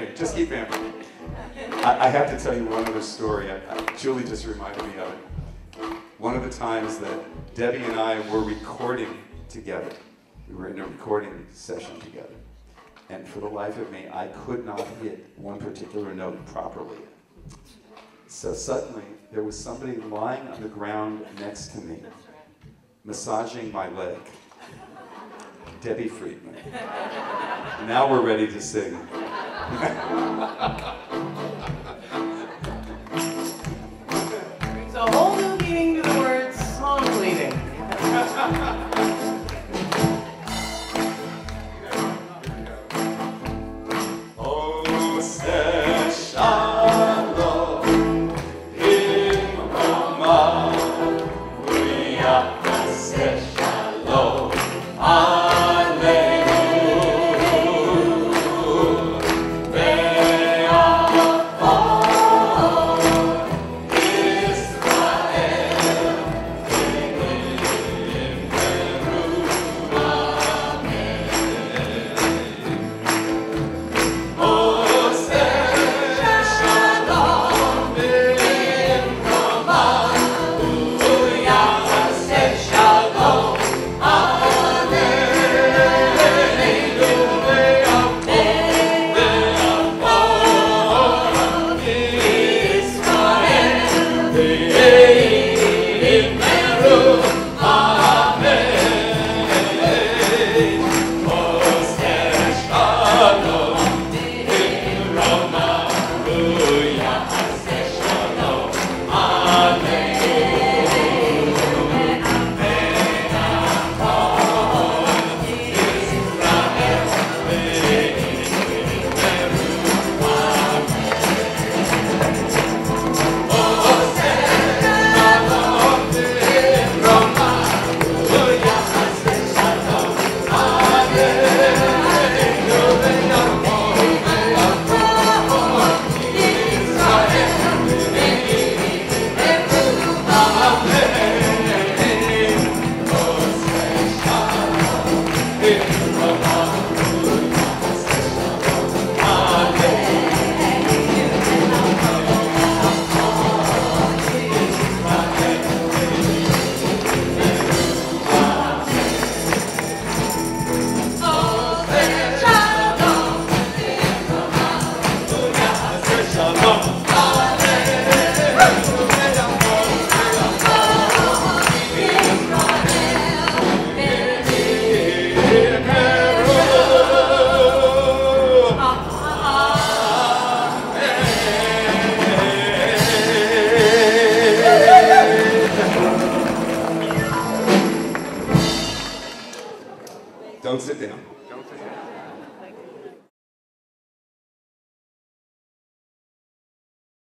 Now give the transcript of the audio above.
vamping. Just keep vamping. I have to tell you one other story. Julie just reminded me of it. One of the times that Debbie and I were recording together, we were in a recording session together, and for the life of me, I could not hit one particular note properly. So suddenly, there was somebody lying on the ground next to me, massaging my leg. Debbie Friedman. Now we're ready to sing. Brings a whole new meaning to the word song leading. Oseh Shalom, in Rama, Oseh Shalom, Don't sit down.